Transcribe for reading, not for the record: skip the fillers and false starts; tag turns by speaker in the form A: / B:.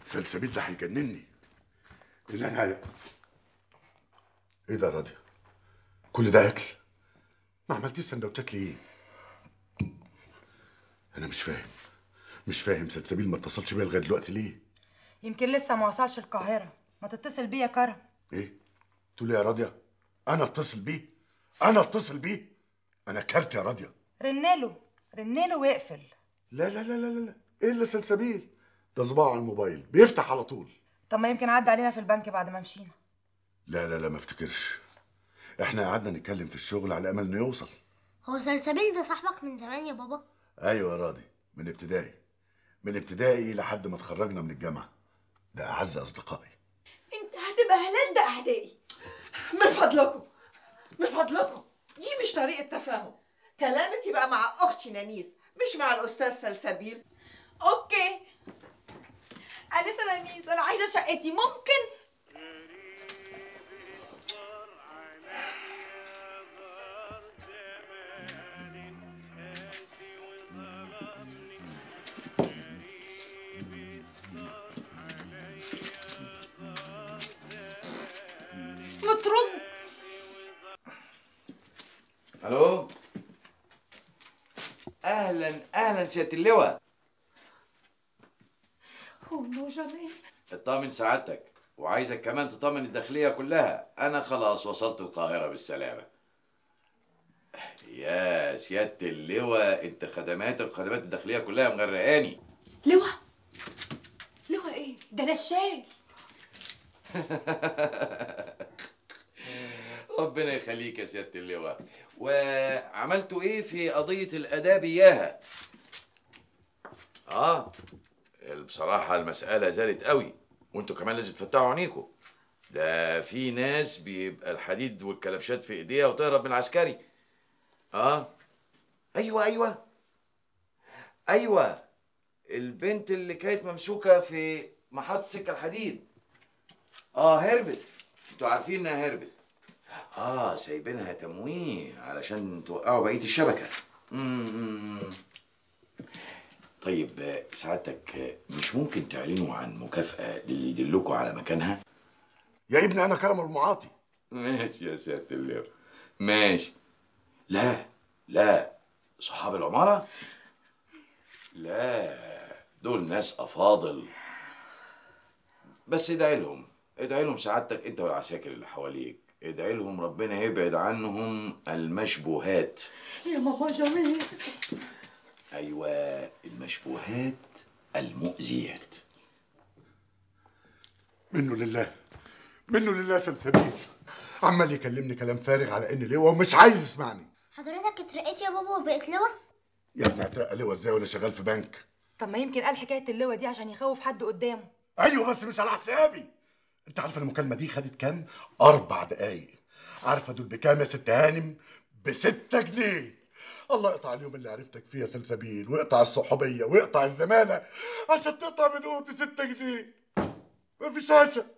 A: سلسبيل ده هيجنني. اللي انا ايه ده يا راضية؟ كل ده اكل؟ ما عملتيش سندوتشات ليه؟ انا مش فاهم سلسبيل ما اتصلش بيا لغايه دلوقتي ليه؟
B: يمكن لسه ما وصلش القاهره. ما تتصل بيا يا كرم.
A: ايه؟ تقولي يا راضية انا اتصل بيه؟ انا اتصل بيه؟ انا كارت يا راضية.
B: رنله واقفل.
A: لا لا لا لا لا، ايه اللي سلسبيل؟ ده صباعه على الموبايل بيفتح على طول.
B: طب ما يمكن عدى علينا في البنك بعد ما مشينا.
A: لا لا لا، ما افتكرش. احنا قعدنا نتكلم في الشغل على امل انه يوصل.
C: هو سلسبيل ده صاحبك من زمان يا بابا؟
A: ايوه يا راضي، من ابتدائي لحد ما اتخرجنا من الجامعه. ده اعز اصدقائي.
D: انت هتبقى هلال اعدائي. من فضلكم دي مش طريقه تفاهم. كلامك يبقى مع اختي نانيس مش مع الاستاذ سلسبيل.
B: اوكي. انسه نانيس، انا عايزه شقتي، ممكن؟ مترد.
E: الو، اهلا سياده اللواء.
D: هو جميل.
E: اطمن سعادتك، وعايزك كمان تطمن الداخليه كلها. انا خلاص وصلت القاهره بالسلامه. يا سياده اللواء، انت خدماتك وخدمات الداخليه كلها مغرقاني.
B: لواء ايه ده؟ نشال.
E: ربنا يخليك يا سياده اللواء. وعملتوا ايه في قضيه الاداب اياها؟ بصراحه المساله زادت قوي، وانتوا كمان لازم تفتحوا عينيكم. ده في ناس بيبقى الحديد والكلبشات في ايديها وتهرب من العسكري. ايوه البنت اللي كانت ممسوكه في محطه سكه الحديد. هربت. انتوا عارفين انها هربت. سايبينها تمويه علشان توقعوا بقيه الشبكه. طيب سعادتك مش ممكن تعلنوا عن مكافأة للي يدلكوا على مكانها؟
A: يا ابني انا كرم المعاطي.
E: ماشي يا سيادة اللواء، ماشي. لا صحاب العمارة؟ لا، دول ناس أفاضل. بس ادعي لهم سعادتك انت والعساكر اللي حواليك. ادعي لهم ربنا يبعد عنهم المشبوهات.
D: يا ماما جميل.
E: ايوه، المشبوهات المؤذيات.
A: منه لله سلسبيل عمال يكلمني كلام فارغ على ان لواء ومش عايز يسمعني.
C: حضرتك اترقيت يا بابا وبقيت لواء؟
A: يا ابني هترقى لواء ازاي وانا شغال في بنك؟
B: طب ما يمكن قال حكايه اللواء دي عشان يخوف حد قدامه.
A: ايوه بس مش على حسابي. انت عارفه المكالمه دي خدت كام؟ 4 دقايق. عارفه دول بكام يا ست هانم؟ ب6 جنيه. الله يقطع اليوم اللي عرفتك فيه يا سلسبيل، ويقطع الصحوبيه ويقطع الزماله عشان تقطع من قوتي 6 جنيه. مفيش عشا.